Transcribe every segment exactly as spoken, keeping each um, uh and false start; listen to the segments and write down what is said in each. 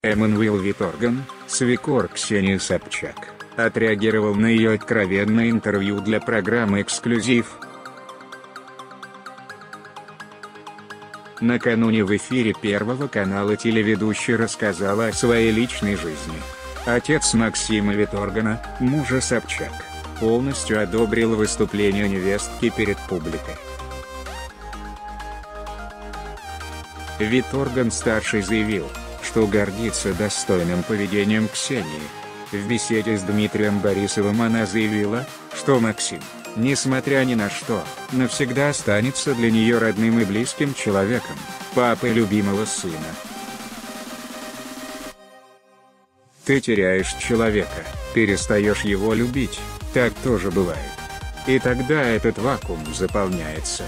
Эммануил Виторган, свекор Ксении Собчак, отреагировал на ее откровенное интервью для программы «Эксклюзив». Накануне в эфире Первого канала телеведущая рассказала о своей личной жизни. Отец Максима Виторгана, мужа Собчак, полностью одобрил выступление невестки перед публикой. Виторган-старший заявил, что гордится достойным поведением Ксении. В беседе с Дмитрием Борисовым она заявила, что Максим, несмотря ни на что, навсегда останется для нее родным и близким человеком, папой любимого сына. Ты теряешь человека, перестаешь его любить, так тоже бывает. И тогда этот вакуум заполняется.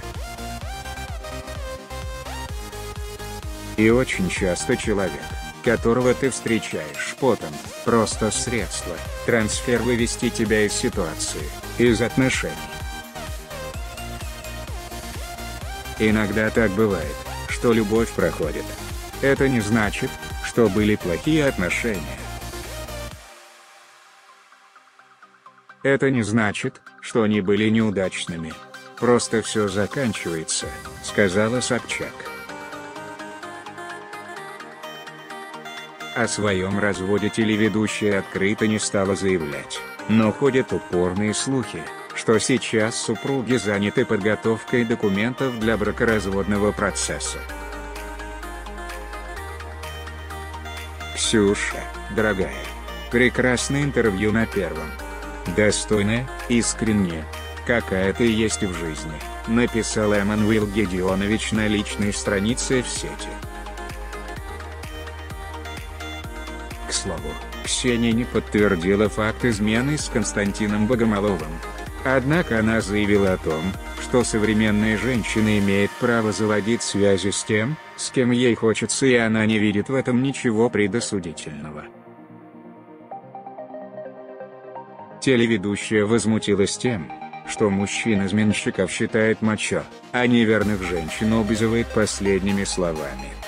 И очень часто человек, которого ты встречаешь потом, просто средство, трансфер вывести тебя из ситуации, из отношений. Иногда так бывает, что любовь проходит. Это не значит, что были плохие отношения. Это не значит, что они были неудачными. Просто все заканчивается, сказала Собчак. О своем разводе телеведущая открыто не стала заявлять, но ходят упорные слухи, что сейчас супруги заняты подготовкой документов для бракоразводного процесса. Ксюша, дорогая, прекрасное интервью на Первом. Достойное, искреннее, какая ты есть в жизни, написал Эммануил Гедеонович на личной странице в сети. К слову, Ксения не подтвердила факт измены с Константином Богомоловым. Однако она заявила о том, что современная женщина имеет право заводить связи с тем, с кем ей хочется, и она не видит в этом ничего предосудительного. Телеведущая возмутилась тем, что мужчин-изменщиков считает мачо, а неверных женщин обзывает последними словами.